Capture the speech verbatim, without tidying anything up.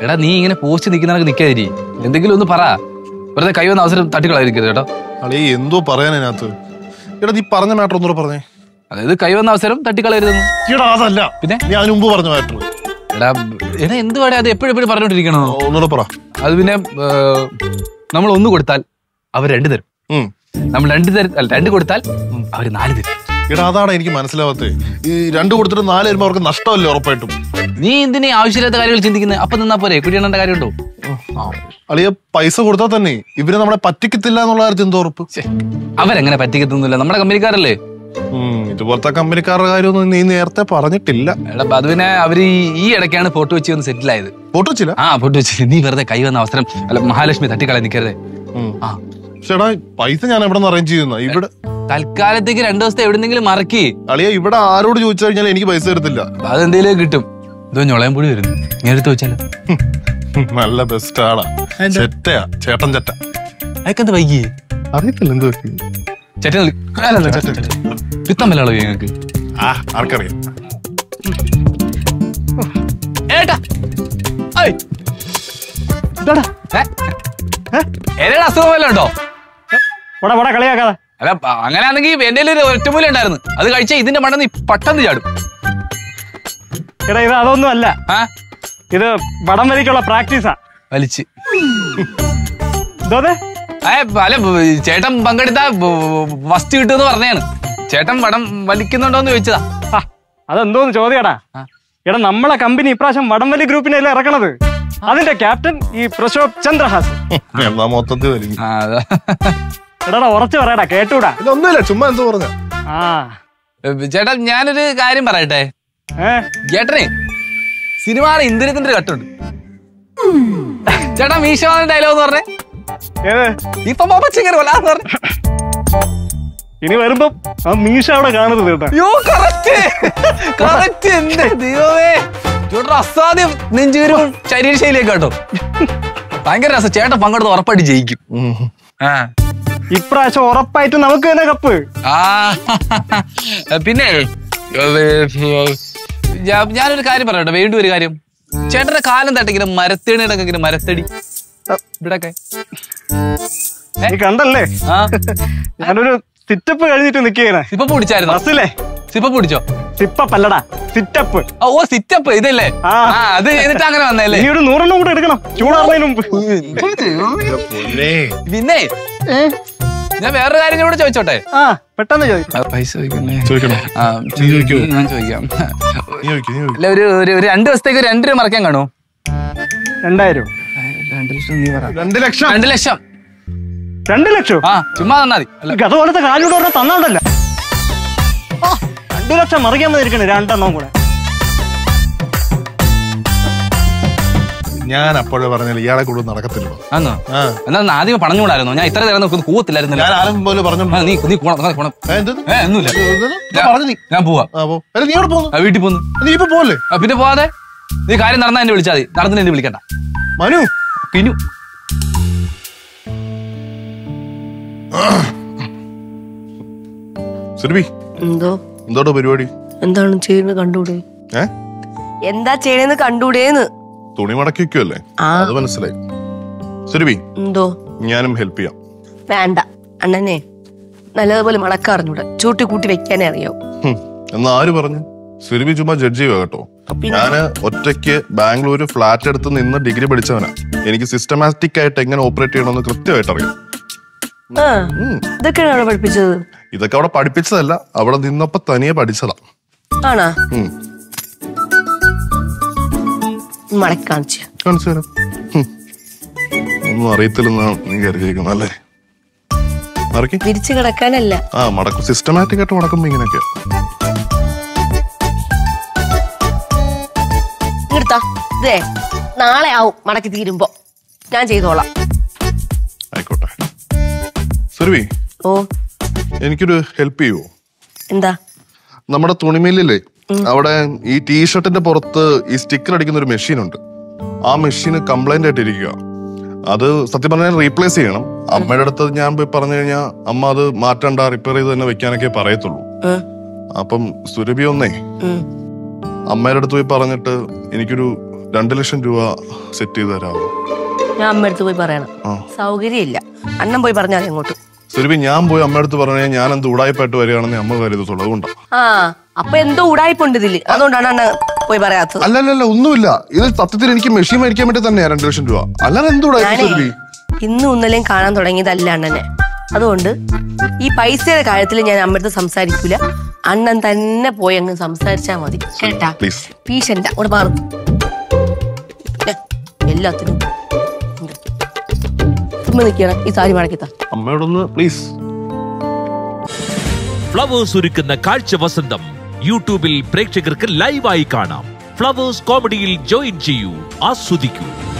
എടാ നീ ഇങ്ങനെ പോസ്റ്റ് നിൽക്കുന്നവർക്ക് നിൽക്കാതിരി, എന്തെങ്കിലും ഒന്ന് പറ. വെറുതെ കൈ വന്ന അവസരം തട്ടിക്കളായിരിക്കരുത് കേട്ടോ. അളിയ എന്തോ പറയാനതിനകത്ത്. എടാ നീ പറഞ്ഞ മാറ്റർ ഒന്നുകൂടെ പറഞ്ഞേ. അതായത് കൈ വന്ന അവസരം തട്ടിക്കളയരുതെന്ന്. എടാ അതല്ല, പിന്നെ നീ അതിന് മുമ്പ് പറഞ്ഞ മാറ്റർ. എടാ എടാ എന്തുവാടെ അത് എപ്പോഴും എപ്പോഴും പറഞ്ഞോണ്ടിരിക്കണോ? ഒന്നുകൂടെ പറ. അത് പിന്നെ നമ്മൾ ഒന്ന് കൊടുത്താൽ അവർ രണ്ട് തരും, നമ്മൾ രണ്ട് തരും രണ്ട് കൊടുത്താൽ അവർ നാല് തരും. എടാ അതാണ് എനിക്ക് മനസ്സിലാവാത്തത്. ഈ രണ്ട് കൊടുത്തിട്ട് നാല് വരുമ്പോ അവർക്ക് നഷ്ടമല്ലേ ഉറപ്പായിട്ടും. നീ എന്തിനീ ആവശ്യമില്ലാത്ത കാര്യങ്ങൾ ചിന്തിക്കുന്നത്? അപ്പൊ നിന്നാ പോരെ, കുടിയേണ്ട കാര്യമുണ്ടോ? അളിയ പൈസ കൊടുത്താൽ തന്നെ ഇവര് നമ്മളെ പറ്റിക്കത്തില്ല എന്നുള്ള കാര്യത്തിൽ എന്തോ ഉറപ്പ്? അവരെങ്ങനെ പറ്റിക്കത്തൊന്നുമില്ല, നമ്മുടെ കമ്പനിക്കാരല്ലേ. ഇതുപോലത്തെ കമ്പനിക്കാരുടെ കാര്യമൊന്നും നീ നേരത്തെ പറഞ്ഞിട്ടില്ല. എടാ അത് പിന്നെ അവര് ഈ ഇടയ്ക്കാണ് ഫോട്ടോ വെച്ച് ഒന്ന് സെറ്റിൽ ആയത്. ഫോട്ടോ വെച്ചില്ല? ആ ഫോട്ടോ വെച്ചില്ല. നീ വെറുതെ കൈ വന്ന അവസരം അല്ല മഹാലക്ഷ്മി തട്ടിക്കളയാൻ നിൽക്കരുതേ. ആ ചേട്ടാ പൈസ ഞാൻ എവിടെ നിന്ന് അറേഞ്ച് ചെയ്യുന്ന? ഇവിടെ തൽക്കാലത്തേക്ക് രണ്ടു ദിവസത്തെ എവിടെന്നെങ്കിലും മറക്കി. അളിയ ഇവിടെ ആരോട് ചോദിച്ചു കഴിഞ്ഞാൽ എനിക്ക് പൈസ തരത്തില്ല. അതെന്തേലും കിട്ടും. ഇതോ ഞൊളയം പൊടി വരുന്നു, ഞാൻ എടുത്ത് വെച്ചാലോ. നല്ല ബെസ്റ്റ് ആളാ, ചെറ്റയാ ചേട്ടൻ ചെറ്റ. അയക്കെന്ത് വൈകി അറിയത്തില്ല എന്ത് ചേട്ടൻ പിത്തം വല്ലാളോ ഞങ്ങൾക്ക്? ആ ആർക്കറിയാം. ഏട്ടാ ഏതാ അസുഖം വല്ല ഉണ്ടോ? കളിയാക്കാതെ. അല്ല അങ്ങനെയാണെങ്കിൽ എന്റെ ഒരു ഒറ്റമൂല ഉണ്ടായിരുന്നു, അത് കഴിച്ചാൽ ഇതിന്റെ മണ്ണെന്ന് പട്ടന്ന് ചാടും. എടാ ഇത് അതൊന്നും അല്ല, ഇത് വടം വലിക്കുള്ള പ്രാക്ടീസാ. വലിച്ച് അല്ല ചേട്ടൻ പങ്കെടുത്ത ഫസ്റ്റ് കിട്ടുമെന്ന് പറഞ്ഞാണ്. ചേട്ടൻ വടം വലിക്കുന്നുണ്ടോന്ന് ചോദിച്ചതാ. അതെന്തോന്ന് ചോദ്യടാ. എടാ നമ്മളെ കമ്പനി ഇപ്രാവശ്യം വടംവലി ഗ്രൂപ്പിനല്ലേ ഇറക്കണത്. അതിന്റെ ക്യാപ്റ്റൻ ഈ പ്രശോഭ് ചന്ദ്രഹാസ്. മൊത്തത്തിൽ വലിക്കും. എടാ ഉറച്ചു പറയടാ, കേട്ടൂടാ. ഒന്നുമില്ല, ചുമ്മാ എന്തോ പറഞ്ഞ. ആ ചേട്ടാ ഞാനൊരു കാര്യം പറയട്ടെ. ചേട്ടനെ സിനിമയുടെ ഇന്ദ്രത്തിന്റെ ഒരു കട്ടുണ്ട്. ചേട്ടാ മീശോന്റെ ഡയലോഗ് പറഞ്ഞേ. ഇപ്പൊ കൊല്ലാന്ന് പറഞ്ഞു. ഇനി വരുമ്പോ ആ മീശ അവിടെ കാണരുത് കേട്ടോ. എന്റെ ദൈവമേ, ചേട്ടാ അസാധ്യം നെഞ്ചുവരും ശരീരശൈലിയൊക്കെ കേട്ടോ. ഭയങ്കര രസം. ചേട്ടൻ പങ്കെടുത്ത് ഉറപ്പായിട്ട് ജയിക്കും. ഇപ്രാവശ്യം ഉറപ്പായിട്ട് നമുക്ക് തന്നെ കപ്പ്. ആ പിന്നെ ഞാനൊരു കാര്യം പറയട്ടെ, വേണ്ട ഒരു കാര്യം. ചേട്ടന്റെ കാലം തട്ടിങ്ങനെ മരത്തേണിയുടെ ഒക്കെ മരത്തടി ഇവിടൊക്കെ കണ്ടല്ലേ. ഞാനൊരു സിറ്റപ്പ് കഴിഞ്ഞിട്ട് നിൽക്കുകയാണ്. സിപ്പപ്പ് പിടിച്ചായിരുന്നു? ബസ്സിലെ സിപ്പപ്പ് പിടിച്ചോ? സിപ്പപ്പ് അല്ലടാ, സിറ്റപ്പ്. ഓ സിറ്റപ്പ് ഇതല്ലേ? അത് ചെയ്തിട്ട് അങ്ങനെ വന്നല്ലേ. ഈ ഒരു നൂറെണ്ണം കൂടെ എടുക്കണം ചൂടാറുന്നതിന് മുമ്പ്. പിന്നെ ഞാൻ വേറൊരു കാര്യം കൂടെ ചോദിച്ചോട്ടെ? ആ പെട്ടെന്ന് ചോദിക്കാം. പൈസ ചോദിക്കണം. ഞാൻ ചോദിക്കാം. അല്ല ഒരു ഒരു രണ്ട് ദിവസത്തേക്ക് രണ്ട് രൂപ മറക്കാൻ കാണോ? രണ്ടായിരം. രണ്ട് ലക്ഷം നീ പറ. രണ്ട് ലക്ഷം. രണ്ട് ലക്ഷം. രണ്ട് ലക്ഷം? ആ ചുമ്മാ തന്നാ മതി. അതുപോലത്തെ കാര്യം പറഞ്ഞാൽ തന്നോണ്ടല്ല. രണ്ടു ലക്ഷം മറിക്കാൻ വന്നിരിക്കണേ രണ്ടെണ്ണം കൂടെ. ഞാൻ അപ്പോഴേ പറഞ്ഞാൽ ഇയാളെ കൂടുതൽ നടക്കത്തില്ലോ. ആന്നോ? എന്നാ ആദ്യം പറഞ്ഞുകൂടായിരുന്നു. ഞാൻ ഇത്ര നേരം കൂവത്തില്ലായിരുന്നു. ഞാൻ ആരും പോലെ പറഞ്ഞു. നീ നീ ഒന്നുമില്ല, ഞാൻ പോവാ. നീ എവിടെ പോകുന്നു? വീട്ടിൽ പോന്നു. നീ ഇപ്പൊ പോലെ പിന്നെ പോവാതെ നീ കാര്യം നടന്നാ എന്നെ വിളിച്ചാൽ മതി. നടന്നിട്ട് എന്നെ വിളിക്കണ്ട. മനു പിന്നു എന്തോ എന്തോട്ടോ പരിപാടി? എന്താണ് ചെയ്യുന്നത് കണ്ടൂടെ? എന്താ ചെയ്യണെന്ന് കണ്ടൂടേന്ന്. തുണി മടക്കി വെക്കുവല്ലേ, അത് മനസ്സിലായി. സുരഭി എന്തോ ഞാനും ഹെൽപ്പ് ചെയ്യാം. വേണ്ട അണ്ണനെ, നല്ലതുപോലെ മടക്കറിഞ്ഞൂടെ, ചൂട്ടി കൂട്ടി വെക്കാനേ അറിയാവൂ. എന്നാ ആര് പറഞ്ഞു? സുരഭി ചുമ്മാ ജഡ്ജ് ചെയ്യുക കേട്ടോ. ഞാന് ഒറ്റയ്ക്ക് ബാംഗ്ലൂര് ഫ്ലാറ്റ് എടുത്ത് നിന്ന് ഡിഗ്രി പഠിച്ചവനാ. എനിക്ക് സിസ്റ്റമാറ്റിക് ആയിട്ട് എങ്ങനെ ഓപ്പറേറ്റ് ചെയ്യണമെന്ന് കൃത്യമായിട്ട് അറിയാം. ഇതൊക്കെയാണ് അവിടെ പഠിപ്പിച്ചത്? ഇതൊക്കെ അവിടെ പഠിപ്പിച്ചതല്ല, അവിടെ നിന്നപ്പോ തനിയെ പഠിച്ചതാ. ആണാ? മടക്കി കാണിച്ചു കാണിച്ചു തരാം. ഒന്നും അറിയത്തില്ലെന്നാ നീ കരുതിയിരിക്കുന്നു അല്ലേ? മടക്കി തിരിച്ചു കിടക്കാനല്ല. ആ മടക്കും, സിസ്റ്റമാറ്റിക് ആയിട്ട് മടക്കുമ്പോ ഇങ്ങനെയൊക്കെ. എടുത്താ ഇതേ നാളെ ആവും മടക്കി തീരുമ്പോ, ഞാൻ ചെയ്തോളാം. ആയിക്കോട്ടെ. സുരഭി, ഓ എനിക്കൊരു ഹെൽപ്പ് ചെയ്യുവോ? എന്താ? നമ്മുടെ തുണിമില്ലില്ലേ, അവിടെ ഈ ടീഷർട്ടിന്റെ പുറത്ത് ഈ സ്റ്റിക്കർ അടിക്കുന്ന ഒരു മെഷീൻ ഉണ്ട്. ആ മെഷീൻ കംപ്ലൈന്റ് ആയിട്ട് ഇരിക്കുക. അത് സത്യം പറഞ്ഞാൽ റീപ്ലേസ് ചെയ്യണം. അമ്മയുടെ അടുത്ത് ഞാൻ പോയി പറഞ്ഞു കഴിഞ്ഞാൽ അമ്മ അത് മാറ്റണ്ട, റിപ്പയർ ചെയ്ത് തന്നെ വെക്കാനൊക്കെ പറയത്തുള്ളൂ. അപ്പം സുരഭി ഒന്നേ അമ്മയുടെ അടുത്ത് പോയി പറഞ്ഞിട്ട് എനിക്കൊരു രണ്ടു ലക്ഷം രൂപ സെറ്റ് ചെയ്ത് തരാമോ? ഞാൻ അമ്മയടുത്ത് പോയി പറയണം. സൗകര്യമില്ല. അണ്ണൻ പോയി പറഞ്ഞാൽ അങ്ങോട്ട്. സുരഭി, ഞാൻ പോയി അമ്മയടുത്ത് പറഞ്ഞാൽ ഞാൻ എന്ത് ഉടായ്പായിട്ട് വരികയാണെന്ന് അമ്മ കരുതത്തുള്ളൂ. അതുകൊണ്ടാണ്. ആ അപ്പൊ എന്തോ ഉടായ്പുണ്ട് ഇതില്, അതുകൊണ്ടാണ് അണ്ണൻ പോയി പറയാത്തത്. അല്ലല്ല, ഒന്നുമില്ല. ഇത് സത്യത്തിൽ എനിക്ക് മെഷീൻ മേടിക്കാൻ വേണ്ടി തന്നെയാ രണ്ടു ലക്ഷം രൂപ. അല്ലാതെ എന്ത് ഉടായ്പ സുരഭി? ഇന്നും ഇന്നലെയും കാണാൻ തുടങ്ങിയതല്ല അണ്ണനെ. അതുകൊണ്ട് ഈ പൈസയുടെ കാര്യത്തിൽ ഞാൻ അമ്മയടുത്ത് സംസാരിക്കൂല. അണ്ണൻ തന്നെ പോയി അങ്ങ് സംസാരിച്ചാ മതി കേട്ടാ. പീശന്റെ അവിടെ മാറും എല്ലാത്തിനും നിൽക്കണം. ഈ സാരി മടക്കിത്ത അമ്മയോടൊന്ന് പ്ലീസ്. ഫ്ലവേഴ്സ് ഒരുക്കുന്ന കാഴ്ച വസന്തം യൂട്യൂബിൽ പ്രേക്ഷകർക്ക് ലൈവായി കാണാം. ഫ്ലവേഴ്സ് കോമഡിയിൽ ജോയിൻ ചെയ്യൂ, ആസ്വദിക്കൂ.